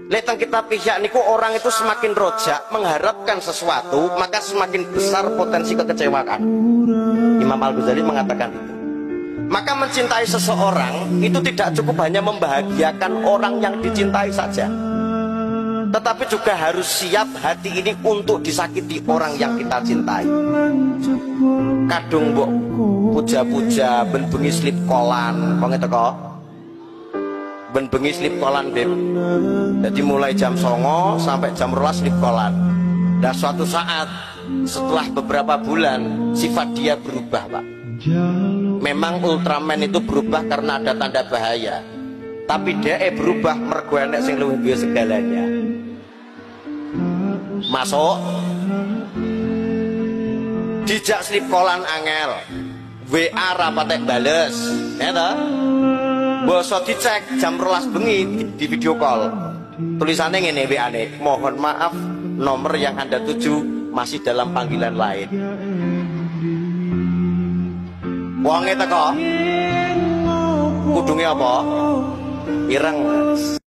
Lek teng kitab Ihya niku orang itu semakin rojak mengharapkan sesuatu, maka semakin besar potensi kekecewaan. Imam Al-Ghazali mengatakan itu. Maka mencintai seseorang itu tidak cukup hanya membahagiakan orang yang dicintai saja, tetapi juga harus siap hati ini untuk disakiti orang yang kita cintai. Kadung mbok puja-puja ben bengi slip kolan, kok ngene kok. Ben bengi slip kolan, Beb. Jadi mulai jam 09.00 sampai jam 12 slip kolan. Dan suatu saat setelah beberapa bulan sifat dia berubah, Pak. Memang Ultraman itu berubah karena ada tanda bahaya, tapi dia berubah mergo enek sing luwih duwe segalanya. Masuk dijak slip kolan angel, WA rapatek bales, ya toh? Bosok dicek jam 12 bengi di video call. Tulisannya ngene WA-ne, mohon maaf nomor yang Anda tuju masih dalam panggilan lain. Wonge teko. Kudunge apa? Ireng.